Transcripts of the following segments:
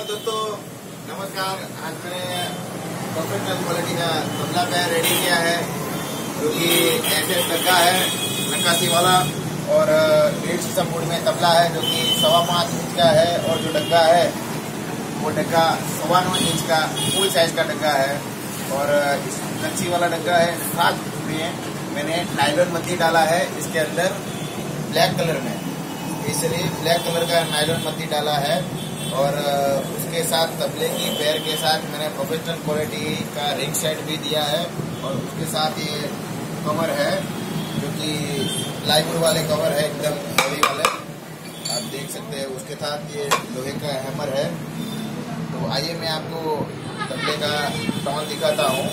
Hello दोस्तों, नमस्कार। आज मैंने प्रोफेशनल क्वालिटी का तबला पैर रेडी किया है, जो कि ऐसे डग्गा है नक्काशी वाला और लीड सिस्टम मोड में तबला है, जो कि 5.25 इंच का है। और जो डग्गा है वो डग्गा 9.25 इंच का फुल साइज का डग्गा है। और इस नक्शी वाला डग्गा है, खास में मैंने नायलॉन मद्दी डाला है इसके अंदर ब्लैक कलर में, इसलिए ब्लैक कलर का नायलॉन मद्दी डाला है। और उसके साथ तबले की पैर के साथ मैंने प्रोफेशनल क्वालिटी का रिंग सेट भी दिया है। और उसके साथ ये कवर है, जो कि प्लाईवुड वाले कवर है, एकदम हेवी वाले, आप देख सकते हैं। उसके साथ ये लोहे का हैमर है। तो आइए मैं आपको तबले का टोन दिखाता हूँ।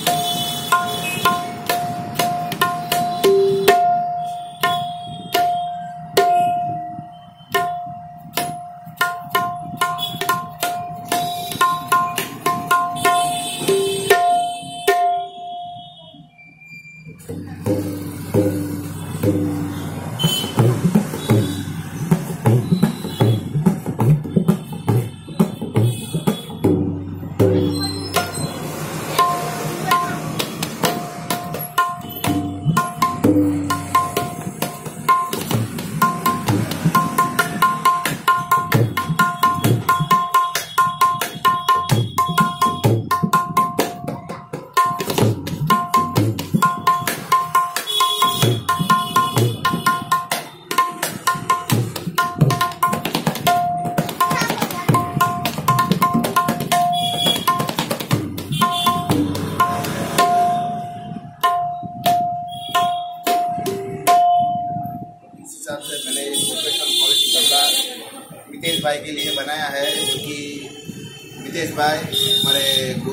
हिसाब से मैंने प्रोफेशनल क्वालिटी तबला मितेश भाई के लिए बनाया है, जो कि मितेश भाई हमारे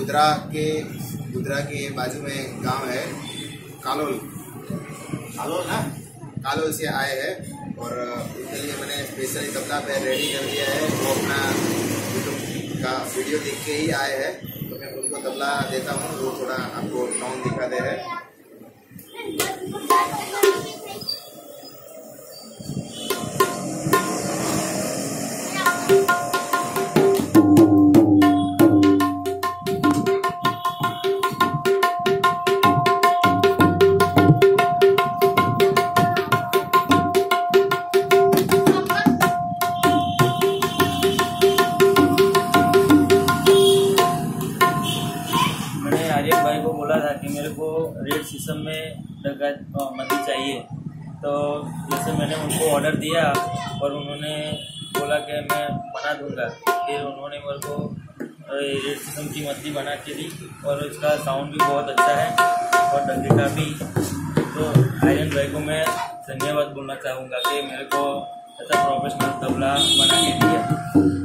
गोधरा के बाजू में गांव है, कालोल ना, कालोल से आए हैं। और उसके लिए मैंने स्पेशली तबला पे रेडी कर दिया है। वो अपना यूट्यूब का वीडियो देख के ही आए हैं, तो मैं उनको तबला देता हूँ, वो थोड़ा आपको टोन दिखा दे रहे। आर्यन भाई को बोला था कि मेरे को रेड सिस्टम में डग्गा मद्दी चाहिए, तो जैसे मैंने उनको ऑर्डर दिया और उन्होंने बोला कि मैं बना दूंगा। फिर उन्होंने मेरे को रेड सिस्टम की मद्दी बना के दी और इसका साउंड भी बहुत अच्छा है और डग्गे का भी। तो आर्यन भाई को मैं धन्यवाद बोलना चाहूँगा कि मेरे को ऐसा प्रोफेशनल तबला बना के दिया।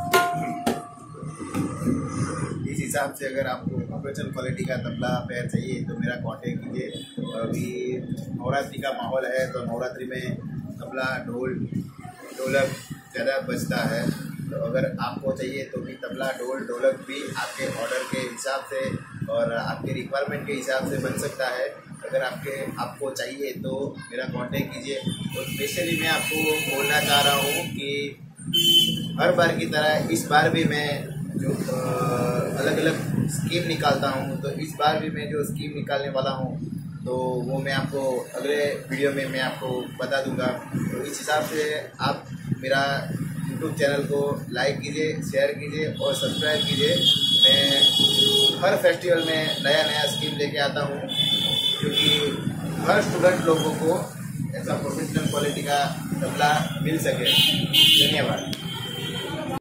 इस हिसाब से अगर आपको प्रोफेशनल क्वालिटी का तबला पैर चाहिए तो मेरा कांटेक्ट कीजिए। अभी नवरात्रि का माहौल है, तो नवरात्रि में तबला ढोलक ज़्यादा बजता है। तो अगर आपको चाहिए तो भी तबला ढोलक भी आपके ऑर्डर के हिसाब से और आपके रिक्वायरमेंट के हिसाब से बन सकता है। अगर आपको चाहिए तो मेरा कांटेक्ट कीजिए। और स्पेशली मैं आपको बोलना चाह रहा हूँ कि हर बार की तरह इस बार भी मैं जो अलग अलग स्कीम निकालता हूँ, तो इस बार भी मैं जो स्कीम निकालने वाला हूँ तो वो मैं आपको अगले वीडियो में मैं आपको बता दूंगा। तो इस हिसाब से आप मेरा यूट्यूब चैनल को लाइक कीजिए, शेयर कीजिए और सब्सक्राइब कीजिए। मैं हर फेस्टिवल में नया स्कीम लेके आता हूँ, क्योंकि हर स्टूडेंट लोगों को ऐसा प्रोफेशनल क्वालिटी का तबला मिल सके। धन्यवाद।